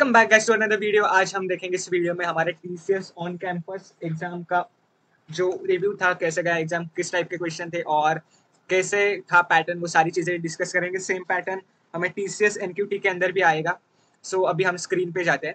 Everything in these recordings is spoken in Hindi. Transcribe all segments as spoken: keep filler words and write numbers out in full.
Welcome back guys to another video. आज हम देखेंगे इस वीडियो में हमारे टीसीएस ऑन कैंपस एग्जाम का जो रिव्यू था, कैसे गया एग्जाम, किस टाइप के क्वेश्चन थे और कैसे था पैटर्न, वो सारी चीजें डिस्कस करेंगे। सेम पैटर्न हमें टीसीएस एनक्यूटी के अंदर भी आएगा। सो so, अभी हम स्क्रीन पे जाते हैं।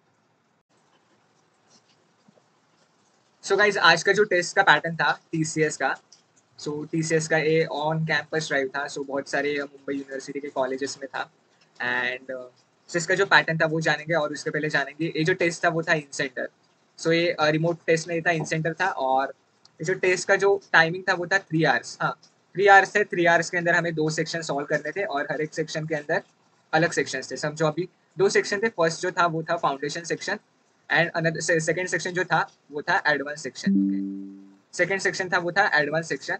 सो so, गाइज आज का जो टेस्ट का पैटर्न था टीसीएस का, सो so, टीसीएस का ए ऑन कैंपस ड्राइव था। सो so, बहुत सारे मुंबई यूनिवर्सिटी के कॉलेजेस में था एंड सो इसका जो पैटर्न था वो जानेंगे और उसके पहले जानेंगे ये जो टेस्ट था वो था इन सेंटर। सो ये रिमोट टेस्ट नहीं था, इन सेंटर था। और ये जो टेस्ट का जो टाइमिंग था वो था थ्री आवर्स। हाँ, थ्री आवर्स थे। थ्री आवर्स के अंदर हमें दो सेक्शन सॉल्व करने थे और हर एक सेक्शन के अंदर अलग सेक्शन थे। समझो अभी दो सेक्शन थे। फर्स्ट जो था वो था foundation section and another second section जो था वो था एडवांस सेक्शन। सेकेंड सेक्शन था वो था एडवांस सेक्शन।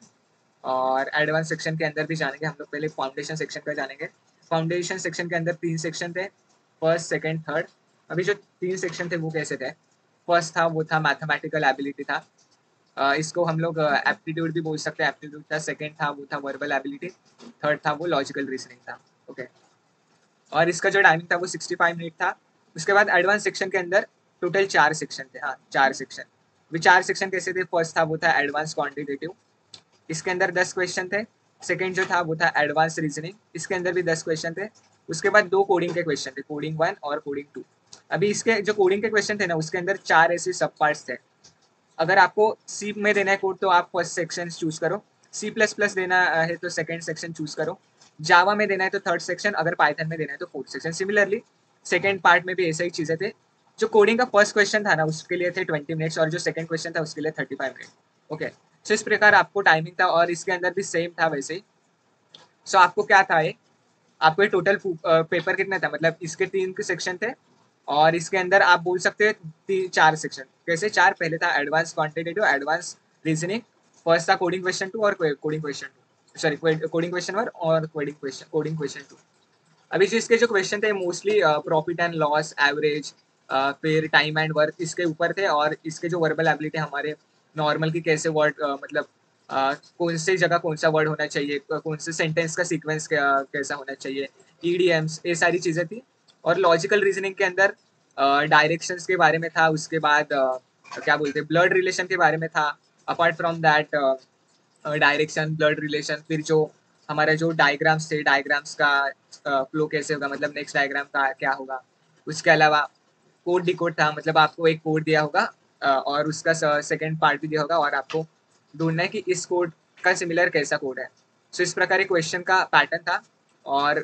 और एडवांस सेक्शन के अंदर भी जानेंगे हम लोग। पहले फाउंडेशन सेक्शन का जानेंगे। फाउंडेशन सेक्शन के अंदर तीन सेक्शन थे, फर्स्ट सेकंड थर्ड। अभी जो तीन सेक्शन थे वो कैसे थे? फर्स्ट था वो था मैथमेटिकल एबिलिटी था, uh, इसको हम लोग एप्टीट्यूड uh, भी बोल सकते हैं, एप्टीट्यूड था। सेकंड था वो था वर्बल एबिलिटी। थर्ड था वो लॉजिकल रीजनिंग था। Okay okay. और इसका जो टाइमिंग था वो सिक्सटी फाइव मिनट था। उसके बाद एडवांस सेक्शन के अंदर टोटल चार सेक्शन थे। हाँ, चार सेक्शन। वे चार सेक्शन कैसे थे? फर्स्ट था वो था एडवांस क्वान्टिटेटिव, इसके अंदर दस क्वेश्चन थे। सेकंड जो था वो था एडवांस रीजनिंग, इसके अंदर भी दस क्वेश्चन थे। उसके बाद दो कोडिंग के क्वेश्चन थे, कोडिंग वन और कोडिंग टू। अभी इसके जो कोडिंग के क्वेश्चन थे ना, उसके अंदर चार ऐसे सब पार्ट्स थे। अगर आपको सी में देना है कोड तो आप फर्स्ट सेक्शन चूज करो, सी प्लस प्लस देना है तो सेकेंड सेक्शन चूज करो, जावा में देना है तो थर्ड सेक्शन, अगर पाइथन में देना है तो fourth section. Similarly second part में भी ऐसा ही चीज़ें थे। जो कोडिंग का फर्स्ट क्वेश्चन था ना उसके लिए थे ट्वेंटी मिनट्स और जो सेकंड क्वेश्चन था उसके लिए thirty five minute. Okay, so इस प्रकार आपको टाइमिंग था और इसके अंदर भी सेम था वैसे ही। सो so, आपको क्या था ये, आपको ये टोटल पेपर कितना था, मतलब इसके तीन के सेक्शन थे और इसके अंदर आप बोल सकते हैं चार सेक्शन। कैसे चार? पहले था advance quantitative, advance reasoning, first था कोडिंग क्वेश्चन टू और coding question two, sorry coding question one और coding question coding question two. अभी जो इसके जो क्वेश्चन थे mostly profit and loss, average, फिर टाइम एंड वर्क, इसके ऊपर थे। और इसके जो वर्बल एबिलिटी हमारे नॉर्मल की कैसे वर्ड, मतलब uh, कौन सी जगह कौन सा वर्ड होना चाहिए, कौन से सेंटेंस का सीक्वेंस कैसा होना चाहिए, ईडीएम्स, ये सारी चीज़ें थी। और लॉजिकल रीजनिंग के अंदर डायरेक्शंस uh, के बारे में था। उसके बाद uh, क्या बोलते हैं, ब्लड रिलेशन के बारे में था। Apart from that direction, blood relation, फिर जो हमारे जो डायग्राम्स थे, डायग्राम्स का फ्लो uh, कैसे होगा, मतलब नेक्स्ट डायग्राम का क्या होगा। उसके अलावा कोड डिकोड था, मतलब आपको एक कोड दिया होगा uh, और उसका सेकेंड पार्ट भी दिया होगा और आपको ढूंढना है कि इस कोड का सिमिलर कैसा कोड है। सो so, इस प्रकार एक क्वेश्चन का पैटर्न था। और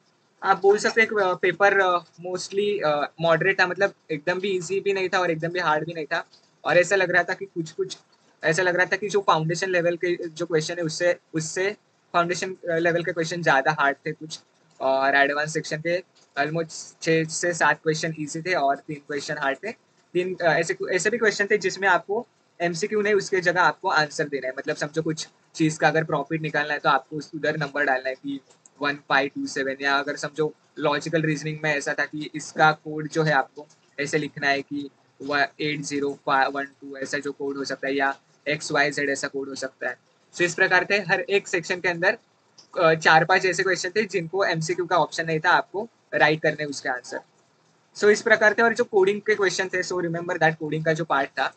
आप बोल सकते हैं पेपर मोस्टली मॉडरेट था, मतलब एकदम भी इजी भी नहीं था और एकदम भी हार्ड भी नहीं था। और ऐसा लग रहा था कि कुछ कुछ ऐसा लग रहा था कि जो फाउंडेशन लेवल के जो क्वेश्चन है उससे उससे फाउंडेशन लेवल के क्वेश्चन ज़्यादा हार्ड थे कुछ। और एडवांस सेक्शन के ऑलमोस्ट छः से सात क्वेश्चन ईजी थे और तीन क्वेश्चन हार्ड थे। तीन ऐसे ऐसे भी क्वेश्चन थे जिसमें आपको एमसीक्यू नहीं, उसके जगह आपको आंसर देना है। मतलब समझो कुछ चीज़ का अगर प्रॉफिट निकालना है तो आपको उधर नंबर डालना है कि वन फाइव टू सेवन, या अगर समझो लॉजिकल रीजनिंग में ऐसा था कि इसका कोड जो है आपको ऐसे लिखना है कि एट जीरो वन टू, ऐसा जो कोड हो सकता है, या एक्स वाई जेड ऐसा कोड हो सकता है। सो इस प्रकार थे हर एक सेक्शन के अंदर चार पांच ऐसे क्वेश्चन थे जिनको एमसीक्यू का ऑप्शन नहीं था, आपको राइट करने उसके आंसर। सो इस प्रकार थे। और जो कोडिंग के क्वेश्चन थे, सो रिमेंबर दैट कोडिंग का जो पार्ट था,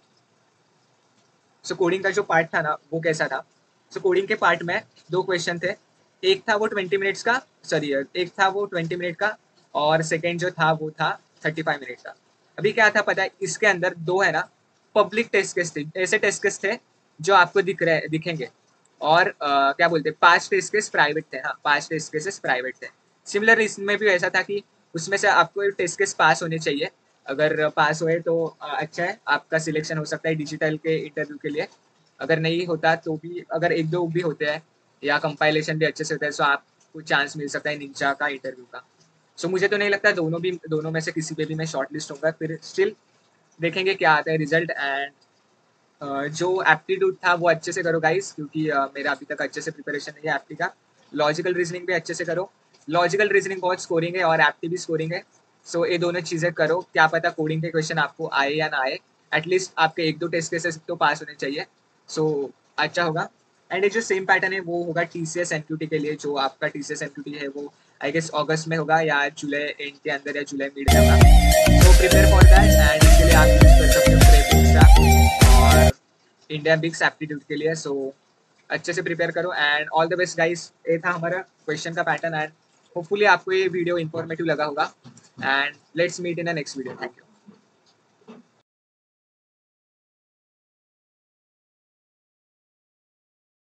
सो कोडिंग का जो पार्ट था ना वो कैसा था। सो कोडिंग के पार्ट में दो क्वेश्चन थे। एक था वो ट्वेंटी मिनट्स का, सॉरी एक था वो ट्वेंटी मिनट का और सेकेंड जो था वो था थर्टी फाइव मिनट का। अभी क्या था पता है, इसके अंदर दो है ना पब्लिक टेस्ट केस थे, ऐसे टेस्ट केस थे जो आपको दिख रहे दिखेंगे। और आ, क्या बोलते हैं, पांच टेस्ट केस प्राइवेट थे। हाँ, पांच टेस्ट केसेस प्राइवेट थे। सिमिलर इसमें भी ऐसा था कि उसमें से आपको टेस्ट केस पास होने चाहिए। अगर पास हुए तो अच्छा है, आपका सिलेक्शन हो सकता है डिजिटल के इंटरव्यू के लिए। अगर नहीं होता तो भी, अगर एक दो भी होते हैं या कंपाइलेशन भी अच्छे से होता है तो आपको चांस मिल सकता है निंजा का इंटरव्यू का। सो so, मुझे तो नहीं लगता दोनों भी दोनों में से किसी पे भी मैं शॉर्ट लिस्ट होऊंगा। फिर स्टिल देखेंगे क्या आता है रिजल्ट। एंड जो एप्टीट्यूड था वो अच्छे से करो गाइस, क्योंकि uh, मेरा अभी तक अच्छे से प्रिपरेशन नहीं है एप्टी का। लॉजिकल रीजनिंग भी अच्छे से करो, लॉजिकल रीजनिंग बहुत स्कोरिंग है और एप्टी भी स्कोरिंग है। सो so, ये दोनों चीज़ें करो, क्या पता कोडिंग के क्वेश्चन आपको आए या ना आए, एटलीस्ट आपके एक दो टेस्ट केसेस तो पास होने चाहिए। सो so, अच्छा होगा। एंड ये जो सेम पैटर्न है वो होगा T C S N Q T के लिए। जो आपका T C S N Q T है वो आई गेस अगस्त में होगा या जुलाई एंड के अंदर या जुलाई मिड में होगा। तो प्रिपेयर फॉर दैट, एंड इसके लिए आप यूज कर सकते हो प्रेबिक्स का और इंडिया बिग्स एप्टीट्यूड के लिए। सो so, अच्छे से प्रिपेयर करो and all the best guys. ये था हमारा क्वेश्चन का पैटर्न एंड होपफुली आपको ये वीडियो इन्फॉर्मेटिव लगा होगा and let's meet in a next video. Thank you.